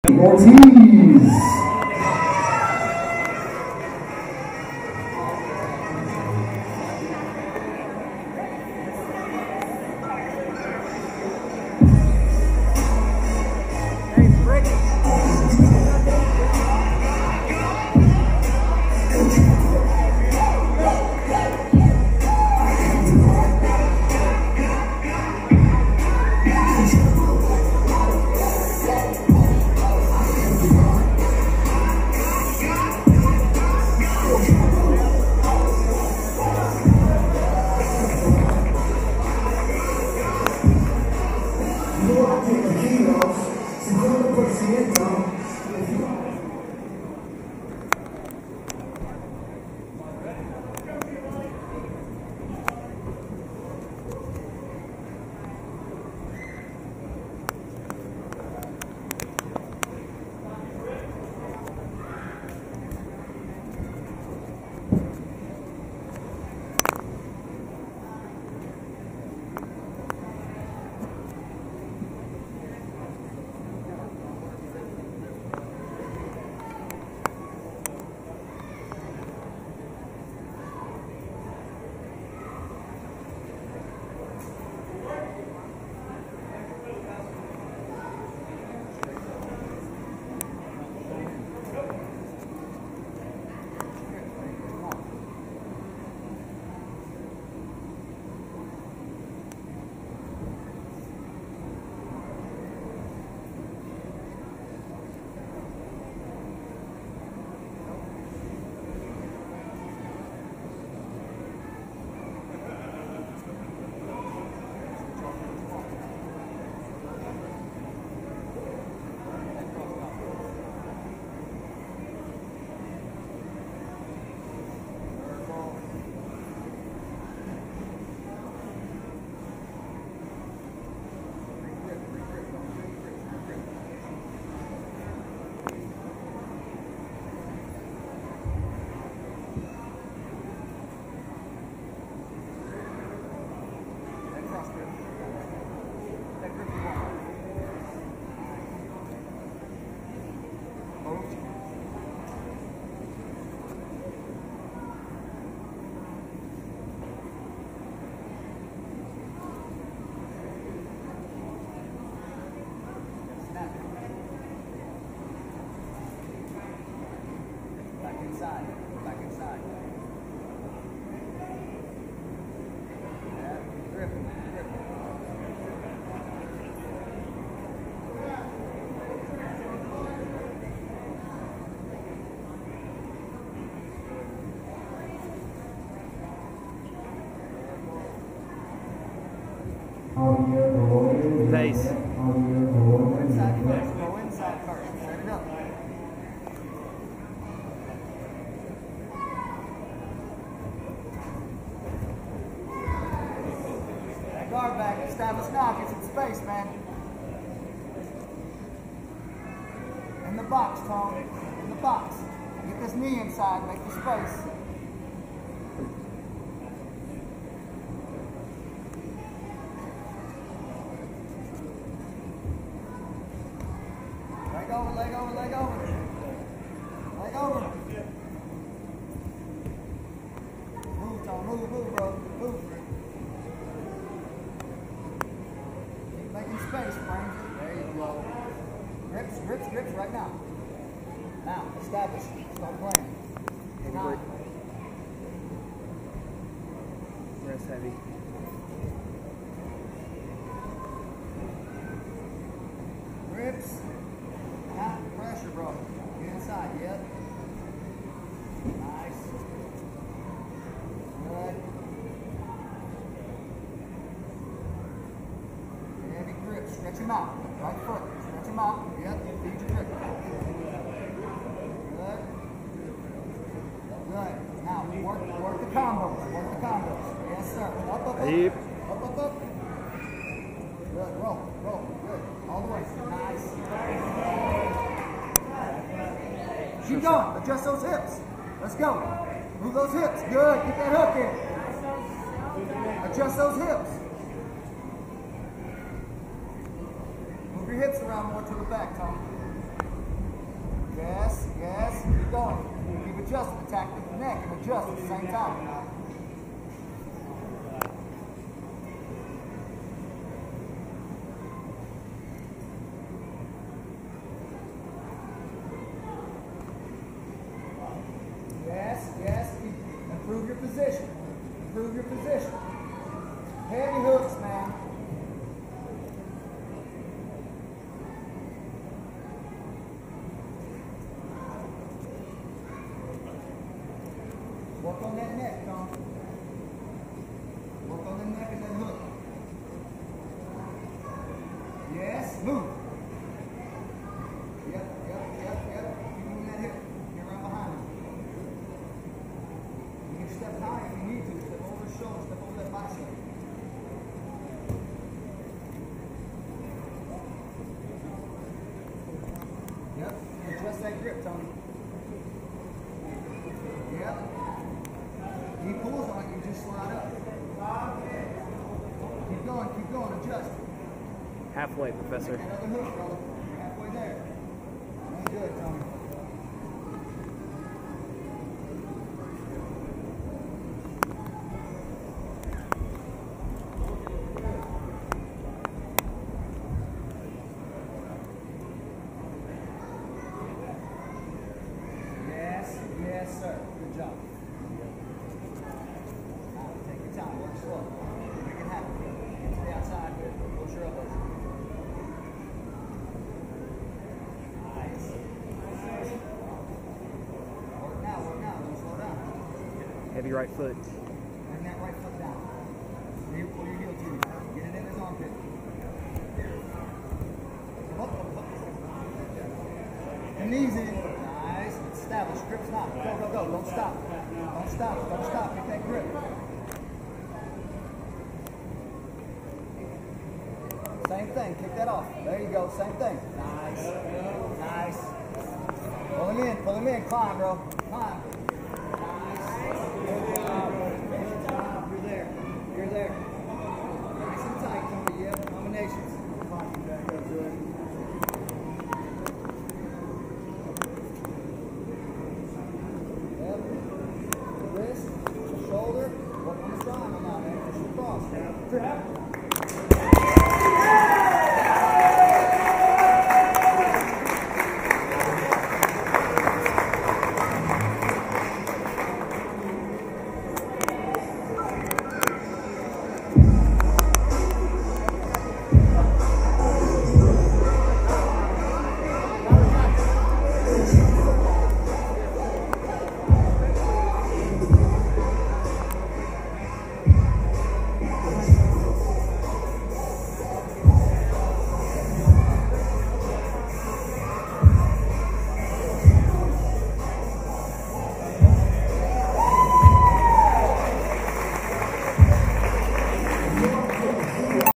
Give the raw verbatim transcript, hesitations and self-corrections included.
Ortiz. inside. Go back inside. Yeah, grip, grip. Pace. Go inside first. Go inside first. Set it up. That guard back. Establish now. Get some space, man. In the box, Tone. In the box. Get this knee inside. Make the space. Leg over, leg over, leg over. Leg over. Move, Tom, move, move, bro. Move. Keep making space, Frank. There you go. Grips, grips, grips right now. Now, establish. Start playing. Now. Rest heavy. Grips. Not pressure, bro. Get inside, yep. Nice. Good. Heavy grip. Stretch him out. Right foot. Stretch him out. Yep. Feed your grip. Good. Good. Now, work, work the combos. Work the combos. Yes, sir. Up, up, up. Deep. Up, up, up. Good. Roll. Roll. Good. All the way. Nice. Keep going. Adjust those hips. Let's go. Move those hips. Good. Get that hook in. Adjust those hips. Move your hips around more to the back, Tom. going. Keep adjusting. Attack the neck and adjust at the same time. Yes, yes. Improve your position. Improve your position. Heavy hooks, man. Work on that neck, Tom. Work on the neck and that hook. Yes, move. Yep, yep, yep, yep. Keep moving that hip. Get around behind him. You can step high if you need to. Step over his shoulder, step over that bicep. Yep, adjust that grip, Tony. Yep. He pulls on it, you just slide up. Keep going, keep going, adjust. Halfway, Professor. Another hook, brother. You're halfway there. That's good, Tony. Yes, yes, sir. Good job. Now, take your time. Work slow. Make it happen. Get to the outside. Push your elbows. Nice. Work now, work now. Don't slow down. Heavy right foot. Bring that right foot down. Pull your, pull your heel to you. Get it in his armpit. Come up, up, up. And knees in. Nice. Establish. Grip's not. Go, go, go. Don't stop. Don't stop. Don't stop. Get that grip. Same thing. Kick that off. There you go. Same thing. Nice. Nice. Pull him in. Pull him in. Climb, bro. Climb.